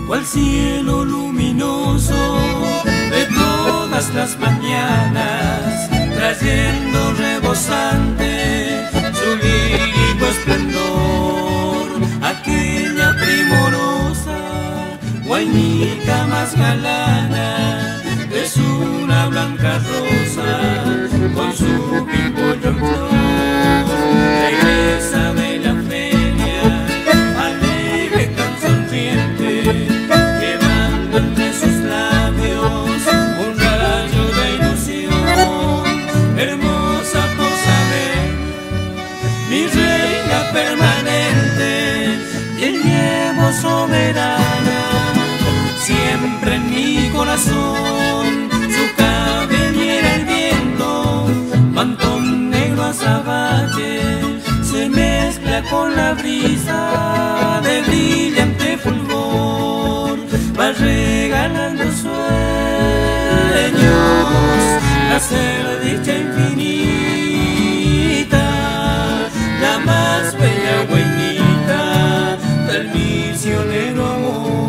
cual cielo luminoso de todas las mañanas, trayendo rebosante su lírico esplendor. Aquella primorosa guainica más galana es una blanca rosa con su pimpollo en flor. Regresa de la feria, alegre, tan sonriente, llevando entre sus labios un rayo de ilusión. Hermosa posadera, mi reina permanente, te llevo soberana, siempre en mi corazón. Su cabellera el viento, mantón negro azabache, se mezcla con la brisa de brillante fulgor. Va regalando sueños, hacer dicha infinita, la más bella guainita del misionero amor.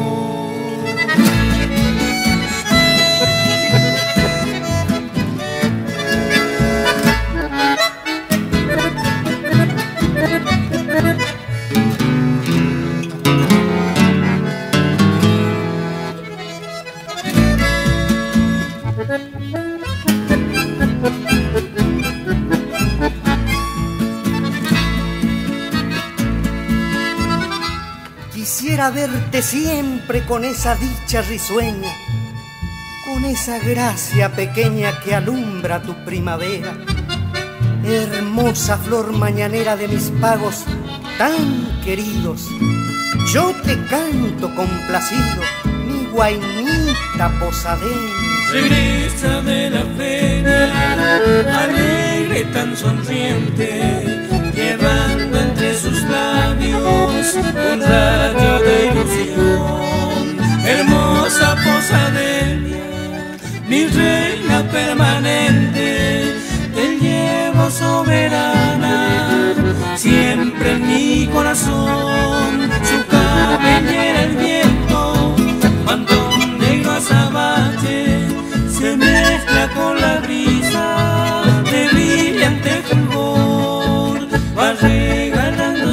Quisiera verte siempre con esa dicha risueña, con esa gracia pequeña que alumbra tu primavera. Hermosa flor mañanera de mis pagos tan queridos, yo te canto complacido, mi guainita posadeña. Regresa de la feria, alegre, tan sonriente, llevando entre sus labios un rayo de ilusión. Hermosa posadera, mi reina permanente, te llevo soberana, siempre en mi corazón. Su cabellera el viento, mantón negro azabache, se mezcla con la brisa de brillante fulgor. Va regalando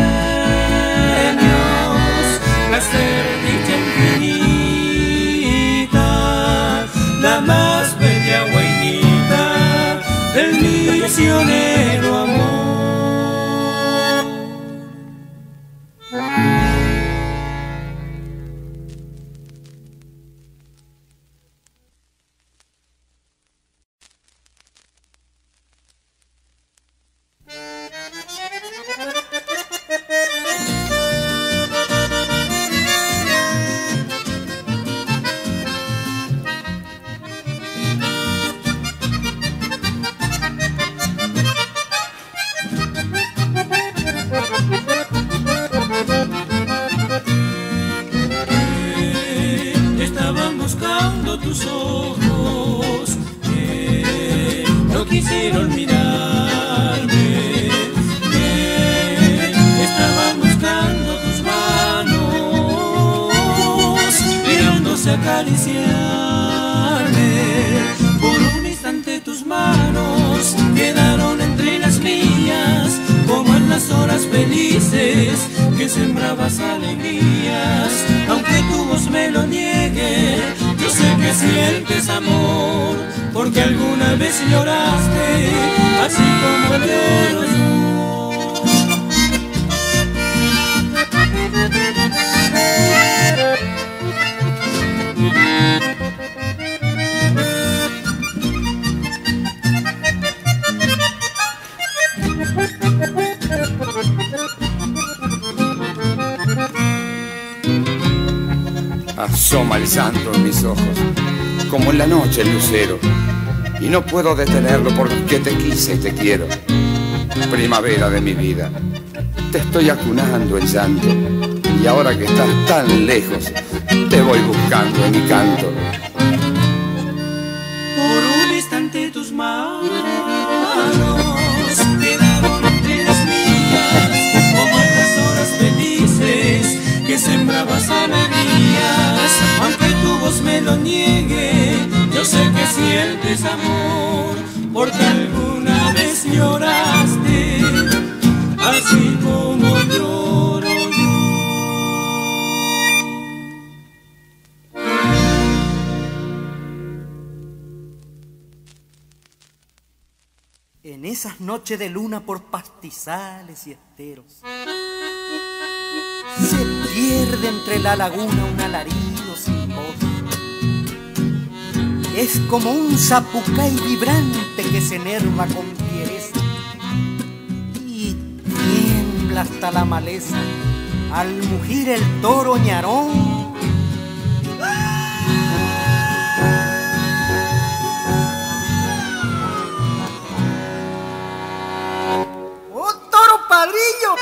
sueños, placer, dicha infinita, la más bella guainita del misionero amor. Estaban buscando tus ojos, no quisieron mirarme. Estaban buscando tus manos, mirándose acariciarme. Por un instante tus manos quedaron entre las mías, como en las horas felices que sembrabas alegrías. Aunque tu voz me lo niegue, yo sé que sientes amor, porque alguna vez lloraste, así como lloro yo. Asoma el santo en mis ojos, como en la noche el lucero, y no puedo detenerlo porque te quise y te quiero. Primavera de mi vida, te estoy acunando en llanto, y ahora que estás tan lejos, te voy buscando en mi canto. Por un instante tus manos quedaron entre las mías, como en las horas felices que sembrabas alegría. sientes amor, porque alguna vez lloraste, así como lloro yo. En esas noches de luna por pastizales y esteros, se pierde entre la laguna un alarido sin voz. Es como un zapucay vibrante que se enerva con fiereza y tiembla hasta la maleza al mugir el toro ñarón. ¡Oh, toro padrillo!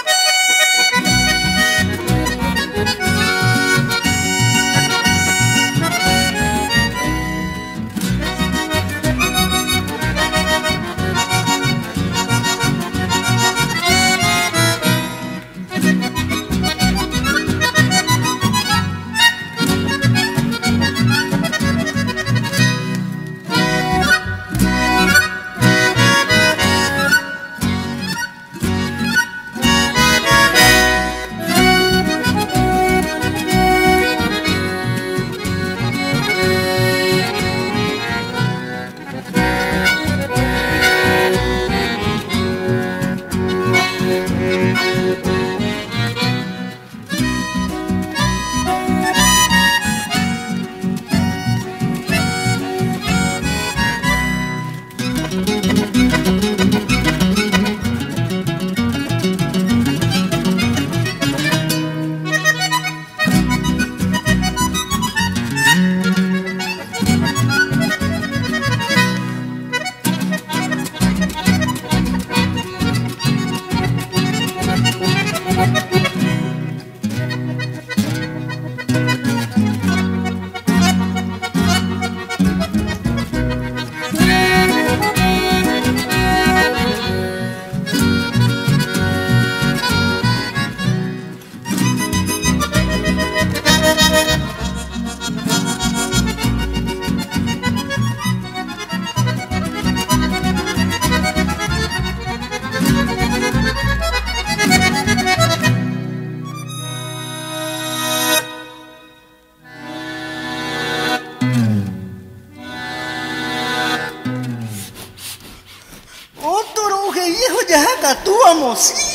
¡Oh, toronje viejo, ya acá tú, vamos!